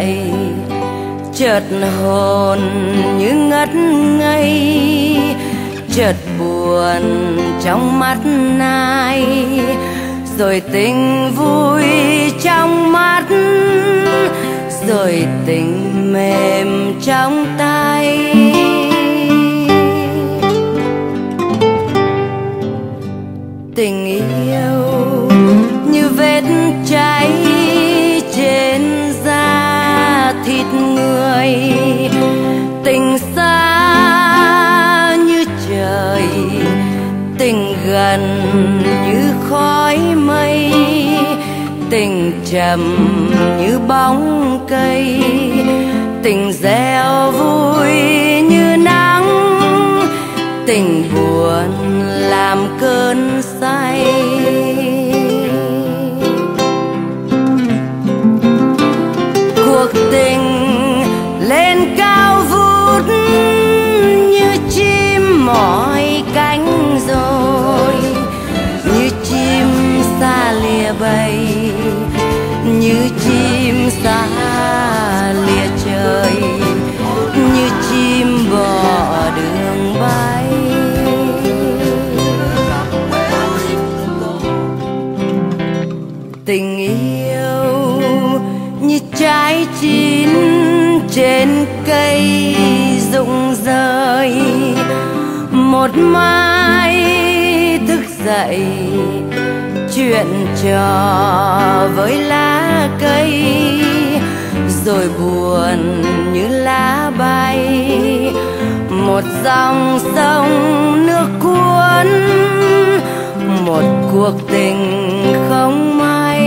dậy, chợt hồn như ngất ngây, chợt buồn trong mắt ai, rồi tình vui trong mắt, rồi tình mềm trong tay. Tình yêu như vết cháy trên da thịt người, tình xa như trời, tình gần như khói mây, tình trầm như bóng cây, tình gieo vui như nắng, tình buồn làm cơn say. Cuộc tình lên cao vút như chim mỏi cánh rồi, như chim xa lìa bầy, như chim xa lìa trời, như chim bỏ đường bay. Tình yêu như trái chín trên cây rụng rơi, một mai thức dậy chuyện trò với lá cây, rồi buồn như lá bay, một dòng sông nước cuốn, một cuộc tình không may.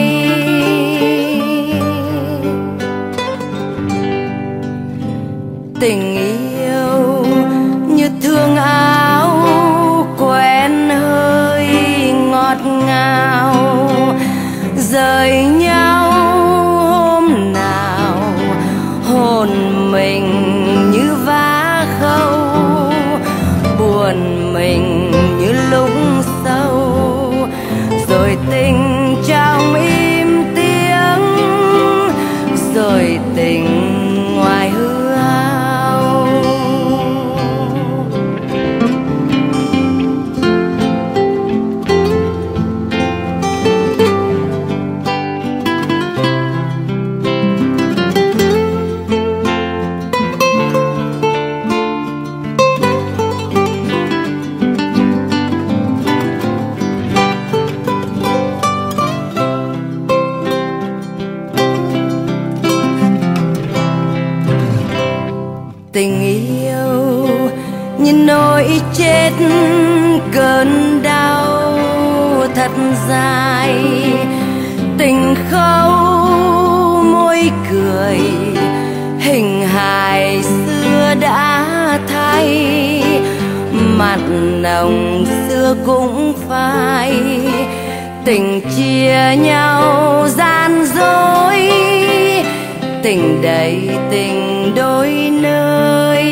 Tình yêu như thương áo quen hơi ngọt ngào, rời nhau hôm nào hồn mình như vá khâu, buồn mình như lúc sâu, rồi tình trong im tiếng, rồi tình ngoài hư ảo. Tình yêu như nỗi chết cơn đau thật dài, tình khâu môi cười hình hài xưa đã thay, mặn nồng xưa cũng phai, tình chia nhau gian dối, tình đầy tình đôi nơi.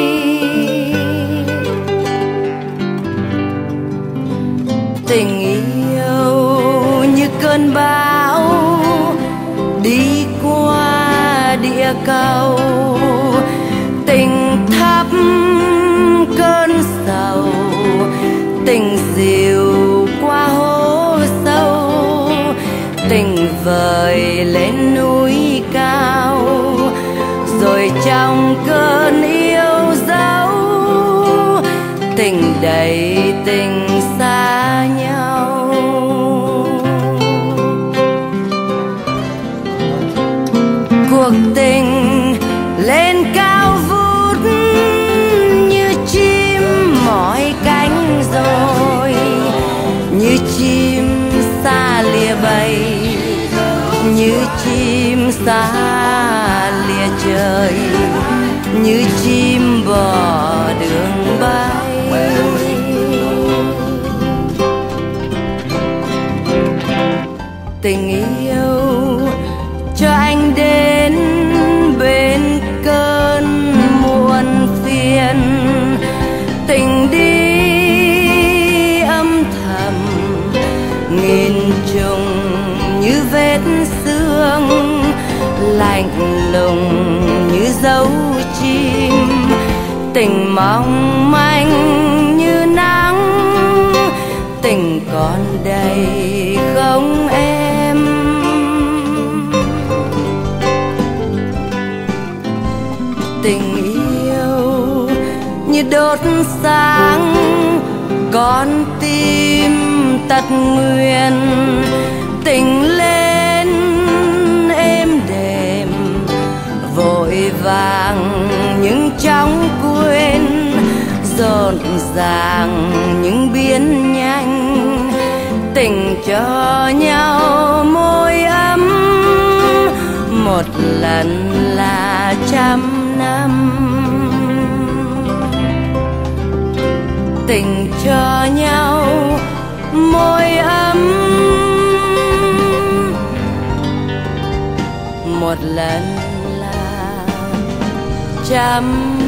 Tình yêu như cơn bão đi qua địa cầu, tình thắp cơn sầu, tình dịu qua hố sâu, tình vời lên núi cao, rồi trong cơn yêu dấu, tình đầy tình xa nhau. Cuộc tình lên cao vút như chim mỏi cánh rồi, như chim xa lìa bầy, như chim xa lìa trời, như chim bỏ đường bay. Tình yêu cho anh đến bên cơn muộn phiền, tình đi âm thầm nghìn trùng như vết xương lạnh lùng như dấu chim, tình mong manh như nắng, tình còn đây không em. Tình yêu như đốt sáng con tim tật nguyền, tình lên êm đềm vội vàng nhưng chóng quên, rộn ràng nhưng biến nhanh, tình cho nhau môi ấm một lần là trăm năm. Tình cho nhau môi ấm một lần là trăm